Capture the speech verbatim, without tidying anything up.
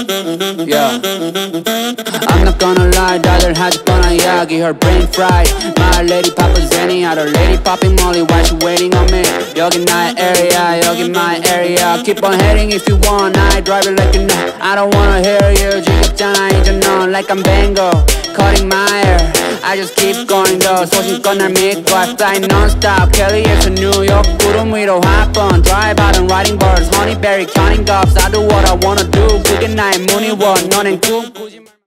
Yeah. I'm not gonna lie, 다들 하지 뻔한 이야기 her brain fried. My lady papa Zenny, other lady popping Molly, why she waiting on me? 여긴 나의 area, 여긴 my area. Keep on heading if you want, I drive it like you know. I don't wanna hear you, 지겹잖아 이제 넌 like I'm Bango, cutting my hair. I just keep going though, 소신껏 날 믿고 I fly non-stop, Kelly에서 뉴욕 구름 위로 hop on. Drive out and riding birds, honeyberry counting gobs. I do what I wanna do, 그게 나의 문이원. 너넨 꿈꾸지 마.